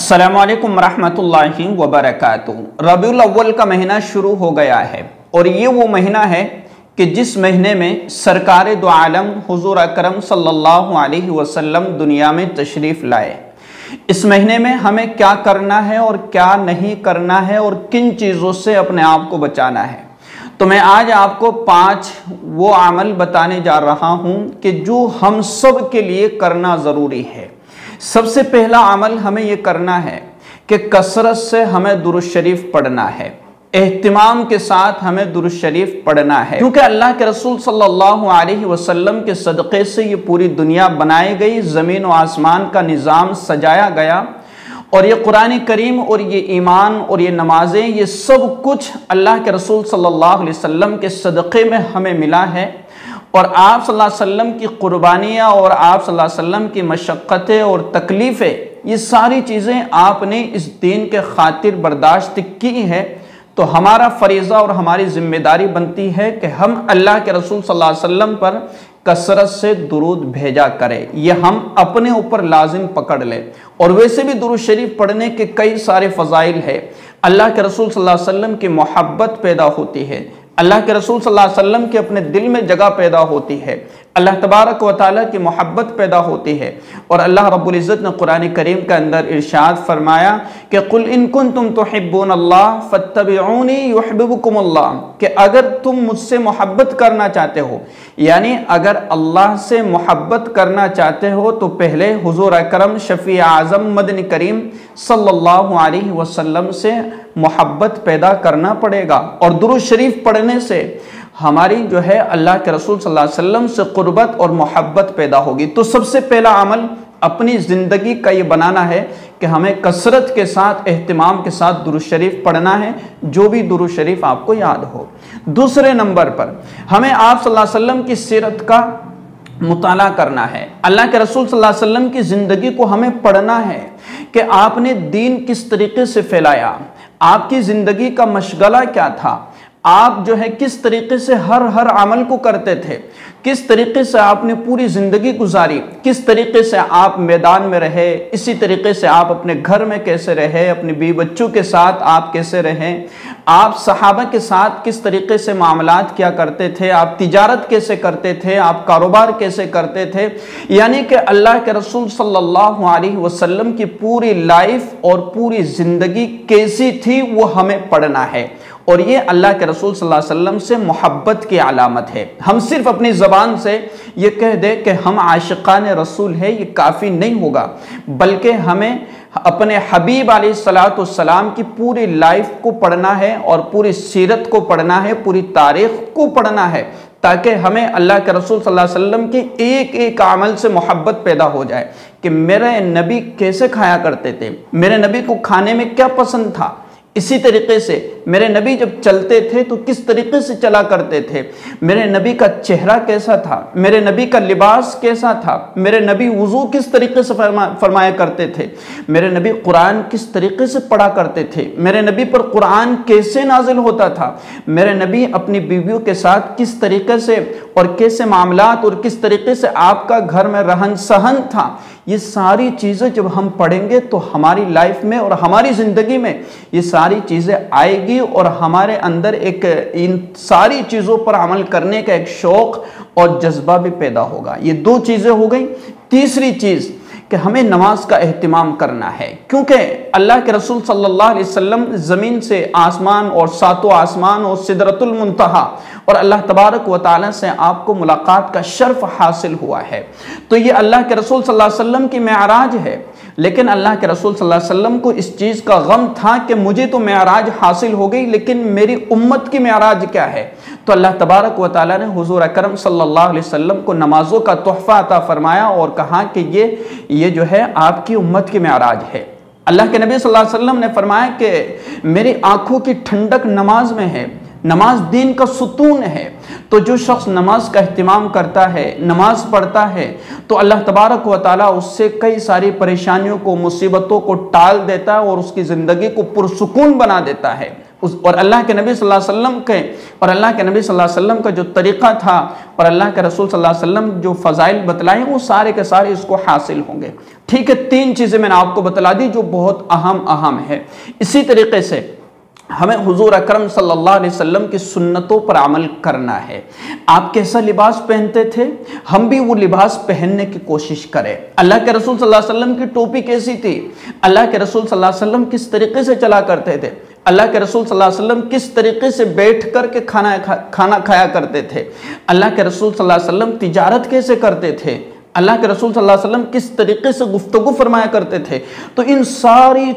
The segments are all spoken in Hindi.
अस्सलामुअलैकुम रहमतुल्लाहि वबरकातुहू। रबीउल अव्वल का महीना शुरू हो गया है और ये वो महीना है कि जिस महीने में सरकार दो आलम हुजूर अकरम सल्लल्लाहु अलैहि वसल्लम दुनिया में तशरीफ़ लाए। इस महीने में हमें क्या करना है और क्या नहीं करना है और किन चीज़ों से अपने आप को बचाना है, तो मैं आज आपको 5 वो अमल बताने जा रहा हूँ कि जो हम सब के लिए करना ज़रूरी है। सबसे पहला अमल हमें ये करना है कि कसरत से हमें दुरूद शरीफ पढ़ना है, एहतिमाम के साथ हमें दुरूद शरीफ पढ़ना है, क्योंकि अल्लाह के रसूल सल्लल्लाहु अलैहि वसल्लम के सदक़े से ये पूरी दुनिया बनाई गई, ज़मीन और आसमान का निज़ाम सजाया गया और ये कुरान करीम और ये ईमान और ये नमाजें, ये सब कुछ अल्लाह के रसूल सल्लल्लाहु अलैहि वसल्लम के सदक़े में हमें मिला है। और आप सल्लल्लाहु अलैहि वसल्लम की कुर्बानियाँ और आप सल्लल्लाहु अलैहि वसल्लम की मशक्क़तें और तकलीफ़ें, ये सारी चीज़ें आपने इस दीन के खातिर बर्दाश्त की है, तो हमारा फरीज़ा और हमारी ज़िम्मेदारी बनती है कि हम अल्लाह के रसूल सल्लल्लाहु अलैहि वसल्लम पर कसरत से दुरूद भेजा करें। ये हम अपने ऊपर लाजिम पकड़ लें। और वैसे भी दुरूद शरीफ पढ़ने के कई सारे फ़ज़ाइल है। अल्लाह के रसूल सल्लल्लाहु अलैहि वसल्लम की मोहब्बत पैदा होती है, अल्लाह के रसूल सल्लल्लाहु अलैहि वसल्लम के अपने दिल में जगह पैदा होती है, अल्लाह तबारक व तआला की मोहब्बत पैदा होती है। और अल्लाह रब्बुल इज़्ज़त ने कुरान करीम के अंदर इरशाद फरमाया कि कुल इन कुंतुम तुहिब्बूनल्लाह फत्तबिऊनी युहिब्बुकुमुल्लाह, कि अगर तुम मुझसे मोहब्बत करना चाहते हो, यानी अगर अल्लाह से मोहब्बत करना चाहते हो, तो पहले हुजूर अकरम शफ़ी आज़म मदनी करीम सल्लल्लाहु अलैहि वसल्लम से मोहब्बत पैदा करना पड़ेगा। और दुरूद शरीफ पढ़ने से हमारी जो है अल्लाह के रसूल सल्लल्लाहु अलैहि वसल्लम से क़ुर्बत और मोहब्बत पैदा होगी। तो सबसे पहला अमल अपनी ज़िंदगी का ये बनाना है कि हमें कसरत के साथ, एहतिमाम के साथ दुरूद शरीफ पढ़ना है, जो भी दुरूद शरीफ आपको याद हो। दूसरे नंबर पर हमें आप सल्लल्लाहु अलैहि वसल्लम की सीरत का मुताला करना है। अल्लाह के रसूल सल्लल्लाहु अलैहि वसल्लम की ज़िंदगी को हमें पढ़ना है कि आपने दीन किस तरीके से फैलाया, आपकी ज़िंदगी का मशगला क्या था, आप जो है किस तरीके से हर अमल को करते थे, किस तरीके से आपने पूरी ज़िंदगी गुजारी, किस तरीके से आप मैदान में रहे, इसी तरीके से आप अपने घर में कैसे रहे, अपने बीवी बच्चों के साथ आप कैसे रहे, आप सहाबा के साथ किस तरीके से मामलात किया करते थे, आप तिजारत कैसे करते थे, आप कारोबार कैसे करते थे। यानी कि अल्लाह के रसूल सल्लल्लाहु अलैहि वसल्लम की पूरी लाइफ और पूरी ज़िंदगी कैसी थी, वो हमें पढ़ना है। और ये अल्लाह के रसूल सल्लल्लाहु अलैहि वसल्लम से मोहब्बत की अलामत है। हम सिर्फ अपनी ज़बान से ये कह दें कि हम आशिकान रसूल है, ये काफ़ी नहीं होगा, बल्कि हमें अपने हबीब अलैहिस्सलातु वस्सलाम की पूरी लाइफ को पढ़ना है और पूरी सीरत को पढ़ना है, पूरी तारीख़ को पढ़ना है, ताकि हमें अल्लाह के रसूल सल्लल्लाहु अलैहि वसल्लम के एक एक अमल से मोहब्बत पैदा हो जाए कि मेरे नबी कैसे खाया करते थे, मेरे नबी को खाने में क्या पसंद था, इसी तरीके से मेरे नबी जब चलते थे तो किस तरीके से चला करते थे, मेरे नबी का चेहरा कैसा था, मेरे नबी का लिबास कैसा था, मेरे नबी वुज़ू किस तरीके से फरमाया करते थे, मेरे नबी कुरान किस तरीके से पढ़ा करते थे, मेरे नबी पर कुरान कैसे नाजिल होता था, मेरे नबी अपनी बीवियों के साथ किस तरीके से और कैसे मामलात और किस तरीके से आपका घर में रहन सहन था। ये सारी चीज़ें जब हम पढ़ेंगे तो हमारी लाइफ में और हमारी ज़िंदगी में ये सारी चीज़ें आएगी और हमारे अंदर एक इन सारी चीज़ों पर अमल करने का एक शौक़ और जज्बा भी पैदा होगा। ये 2 चीज़ें हो गई। तीसरी चीज़ कि हमें नमाज का एहतिमाम करना है, क्योंकि अल्लाह के रसूल सल्लल्लाहु अलैहि वसल्लम ज़मीन से आसमान और सातों आसमान और सिदरतुल मुंतहा और अल्लाह तबारक व तआला से आपको मुलाकात का शर्फ हासिल हुआ है। तो ये अल्लाह के रसूल सल्लल्लाहु अलैहि वसल्लम की मेराज है, लेकिन अल्लाह के रसूल सल्लल्लाहु अलैहि वसल्लम को इस चीज़ का गम था कि मुझे तो मेराज हासिल हो गई, लेकिन मेरी उम्मत की मेराज क्या है। तो अल्लाह तबारक व तआला ने हुजूर अकरम सल्लल्लाहु अलैहि वसल्लम को नमाजों का तोहफ़ा अता फरमाया और कहा कि ये जो है आपकी उम्मत की मेराज है। अल्लाह के नबी सल्लल्लाहु अलैहि वसल्लम ने फरमाया कि मेरी आंखों की ठंडक नमाज में है, नमाज दीन का सुतून है। तो जो शख्स नमाज का एहतिमाम करता है, नमाज पढ़ता है, तो अल्लाह तबारक व तआला उससे कई सारी परेशानियों को, मुसीबतों को टाल देता है और उसकी ज़िंदगी को पुरसुकून बना देता है। और अल्लाह के नबी सल्लल्लाहु अलैहि वसल्लम के और अल्लाह के नबी सल्लल्लाहु अलैहि वसल्लम का जो तरीक़ा था और अल्लाह के रसूल सल्लल्लाहु अलैहि वसल्लम जो फ़ज़ाइल बतलाए वो सारे के सारे इसको हासिल होंगे। ठीक है, 3 चीज़ें मैंने आपको बतला दी जो बहुत अहम है। इसी तरीके से हमें हुजूर अकरम सल्लल्लाहु अलैहि वसल्लम की सुन्नतों पर अमल करना है। आप कैसा लिबास पहनते थे, हम भी वो लिबास पहनने की कोशिश करें। अल्लाह के रसूल सल्लल्लाहु अलैहि वसल्लम की टोपी कैसी थी, अल्लाह के रसूल सल्लल्लाहु अलैहि वसल्लम किस तरीके से चला करते थे, अल्लाह के रसूल सल्लल्लाहु अलैहि वसल्लम किस तरीके से बैठ कर के खाना खाया करते थे, अल्लाह के रसूल सल्लल्लाहु अलैहि वसल्लम तिजारत कैसे करते थे, अल्लाह के रसूल सल्लल्लाहु अलैहि वसल्लम किस तरीके से गुफ्तगू फरमाया करते थे। तो इन सारी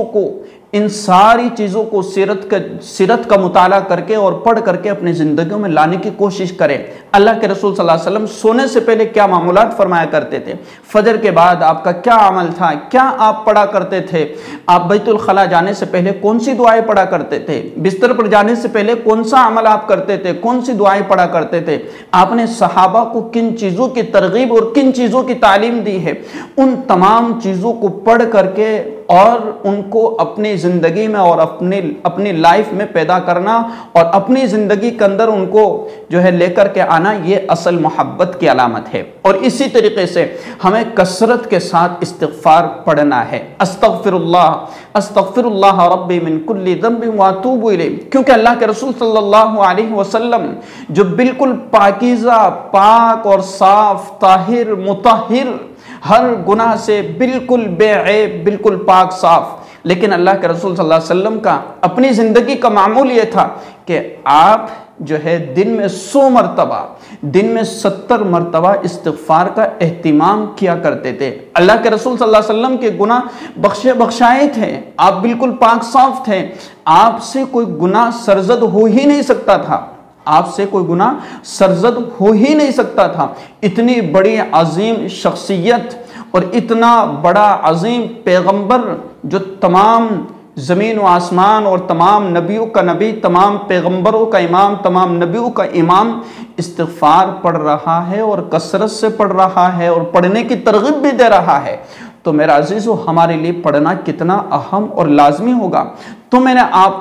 चीज़ों को सीरत का मुताला करके और पढ़ करके अपनी ज़िंदगियों में लाने की कोशिश करें। अल्लाह के रसूल सल्लल्लाहु अलैहि वसल्लम सोने से पहले क्या मामूलात फरमाया करते थे, फजर के बाद आपका क्या अमल था, क्या आप पढ़ा करते थे, आप बैतुल खला जाने से पहले कौन सी दुआएं पढ़ा करते थे, बिस्तर पर जाने से पहले कौन सा अमल आप करते थे, कौन सी दुआएं पढ़ा करते थे, आपने सहाबा को किन चीज़ों की तरगीब और किन चीज़ों की तालीम दी है, उन तमाम चीज़ों को पढ़ करके और उनको अपनी ज़िंदगी में और अपनी लाइफ में पैदा करना और अपनी ज़िंदगी के अंदर उनको जो है लेकर के आना, ये असल मोहब्बत की अलामत है। और इसी तरीके से हमें कसरत के साथ इस्तिग़फ़ार पढ़ना है। अस्तग़फ़िरुल्लाह रब्बी मिन कुल्ली ज़ंबिन व अतूबु इलैह, क्योंकि अल्लाह के रसूल सल्लल्लाहु अलैहि वसल्लम जो बिल्कुल पाकीज़ा, पाक और साफ, ताहिर, मुतहिर, हर गुनाह से बिल्कुल बेऐब, बिल्कुल पाक साफ, लेकिन अल्लाह के रसूल सल्लल्लाहु अलैहि वसल्लम का अपनी ज़िंदगी का मामूल ये था कि आप जो है दिन में 100 मरतबा, दिन में 70 मरतबा इस्तिग़फ़ार का एहतिमाम किया करते थे। अल्लाह के रसूल सल्लल्लाहु अलैहि वसल्लम के गुनाह बख्शाए थे, आप बिल्कुल पाक साफ थे, आपसे कोई गुनाह सरज़द हो ही नहीं सकता था, आपसे कोई गुनाह सरज़द हो ही नहीं सकता था। इतनी बड़ी अजीम शख्सियत और इतना बड़ा अजीम पैगंबर जो तमाम ज़मीन व आसमान और तमाम नबियों का नबी, तमाम पैगंबरों का इमाम, तमाम नबियों का इमाम इस्तिग़फ़ार पढ़ रहा है और कसरत से पढ़ रहा है और पढ़ने की तरग़ीब भी दे रहा है, तो मेरा अजीज़ों हमारे लिए पढ़ना कितना अहम और लाजमी होगा। तो मैंने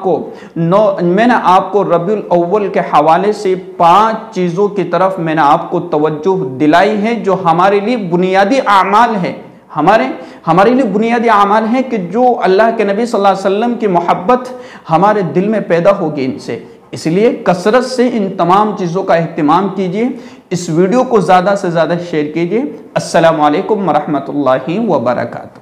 आपको रबीउल अव्वल के हवाले से 5 चीज़ों की तरफ मैंने आपको तवज्जो दिलाई है जो हमारे लिए बुनियादी आमाल है, हमारे लिए बुनियादी आमाल है कि जो अल्लाह के नबी सल्लल्लाहु अलैहि वसल्लम की मोहब्बत हमारे दिल में पैदा होगी इनसे। इसलिए कसरत से इन तमाम चीज़ों का एहतिमाम कीजिए। इस वीडियो को ज़्यादा से ज़्यादा शेयर कीजिए। अस्सलामु अलैकुम व रहमतुल्लाहि व बरकातुहू।